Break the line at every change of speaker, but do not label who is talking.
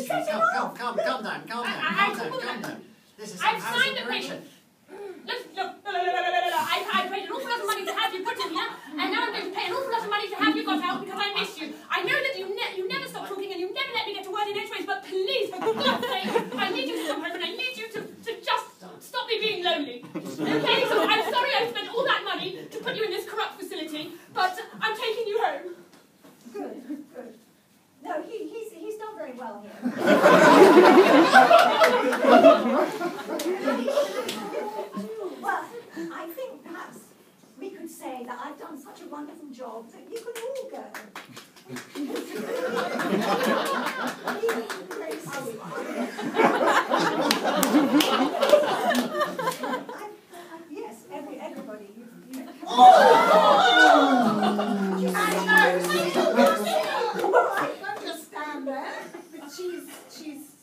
Calm down. This is
I've signed the paper. Look, I paid an awful lot of money to have you put in here, and now I'm going to pay an awful lot of money to have you got out because I miss you. I know that you never stop talking and you never let me get a word in edgeways, but please, for God's sake, I need you to come home and I need you to just stop me being lonely. Okay, so I'm sorry I spent all that money to put you in this corrupt facility, but I'm taking you home.
Good. No, he's done very well here. Well, I think perhaps we could say that I've done such a wonderful job that you could all go. Yes, everybody. Well, I don't just stand there. She's